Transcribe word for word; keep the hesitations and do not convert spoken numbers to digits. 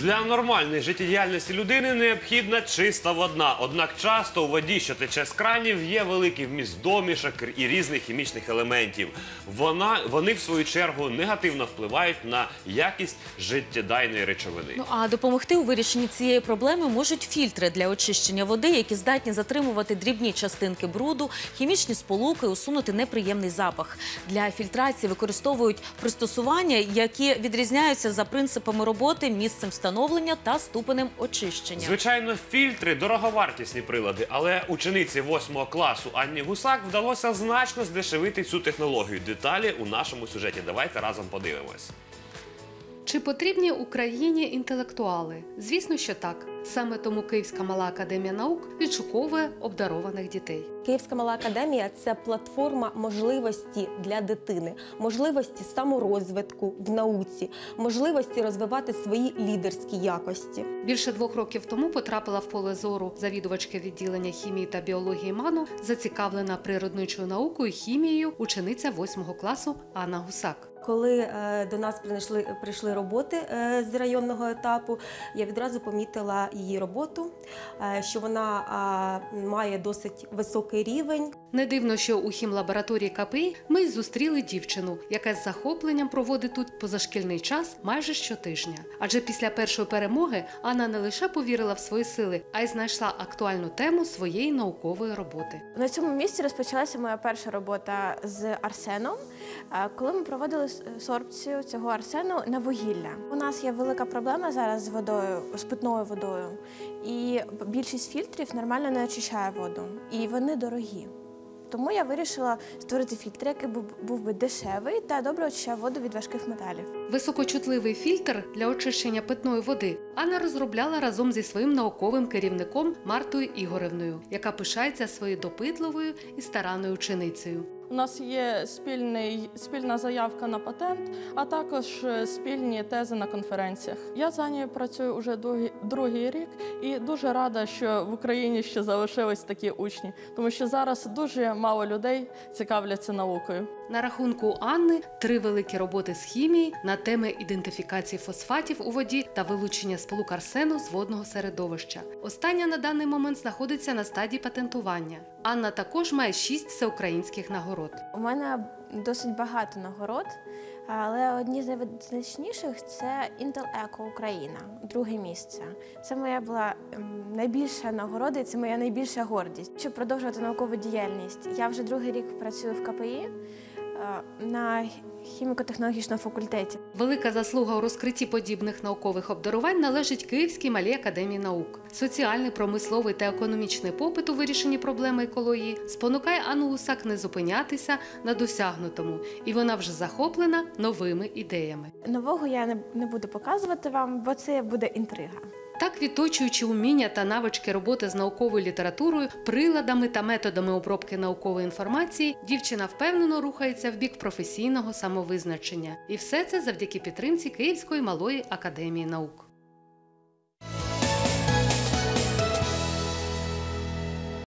Для нормальної життєдіяльності людини необхідна чиста вода. Однак часто у воді, що тече з кранів, є великий вміст домішок і різних хімічних елементів. Вона, вони, в свою чергу, негативно впливають на якість життєдайної речовини. Ну, а допомогти у вирішенні цієї проблеми можуть фільтри для очищення води, які здатні затримувати дрібні частинки бруду, хімічні сполуки, усунути неприємний запах. Для фільтрації використовують пристосування, які відрізняються за принципами роботи, місцем встановлення та ступенем очищення. Звичайно, фільтри – дороговартісні прилади, але учениці восьмого класу Анні Гусак вдалося значно здешевити цю технологію. Деталі у нашому сюжеті. Давайте разом подивимось. Чи потрібні Україні інтелектуали? Звісно, що так. Саме тому Київська мала академія наук відшуковує обдарованих дітей. Київська мала академія – це платформа можливості для дитини, можливості саморозвитку в науці, можливості розвивати свої лідерські якості. Більше двох років тому потрапила в поле зору завідувачки відділення хімії та біології МАНу, зацікавлена природничою наукою і хімією учениця восьмого класу Анна Гусак. Коли е, до нас прийшли, прийшли роботи е, з районного етапу, я відразу помітила її роботу, е, що вона е, має досить високий рівень. Не дивно, що у хімлабораторії КПІ ми й зустріли дівчину, яка з захопленням проводить тут позашкільний час майже щотижня. Адже після першої перемоги Анна не лише повірила в свої сили, а й знайшла актуальну тему своєї наукової роботи. На цьому місці розпочалася моя перша робота з арсеном, коли ми проводили сорбцію цього арсену на вугілля. У нас є велика проблема зараз з водою, з питною водою, і більшість фільтрів нормально не очищає воду, і вони дорогі. Тому я вирішила створити фільтр, який був би дешевий та добре очищав воду від важких металів. Високочутливий фільтр для очищення питної води Анна розробляла разом зі своїм науковим керівником Мартою Ігоревною, яка пишається своєю допитливою і старанною ученицею. У нас є спільний, спільна заявка на патент, а також спільні тези на конференціях. Я з Анією працюю вже другий, другий рік і дуже рада, що в Україні ще залишились такі учні, тому що зараз дуже мало людей цікавляться наукою. На рахунку Анни три великі роботи з хімії на теми ідентифікації фосфатів у воді та вилучення сполук арсену з водного середовища. Остання на даний момент знаходиться на стадії патентування. Анна також має шість всеукраїнських нагород. У мене досить багато нагород, але одні з найвизначніших – це Intel Eco Україна, друге місце. Це моя була найбільша нагорода і це моя найбільша гордість. Щоб продовжувати наукову діяльність, я вже другий рік працюю в КПІ на хіміко-технологічному факультеті. Велика заслуга у розкритті подібних наукових обдарувань належить Київській малій академії наук. Соціальний, промисловий та економічний попит у вирішенні проблеми екології спонукає Анну Гусак не зупинятися на досягнутому, і вона вже захоплена новими ідеями. Нового я не, не буду показувати вам, бо це буде інтрига. Так, відточуючи уміння та навички роботи з науковою літературою, приладами та методами обробки наукової інформації, дівчина впевнено рухається в бік професійного самовизначення. І все це завдяки підтримці Київської малої академії наук.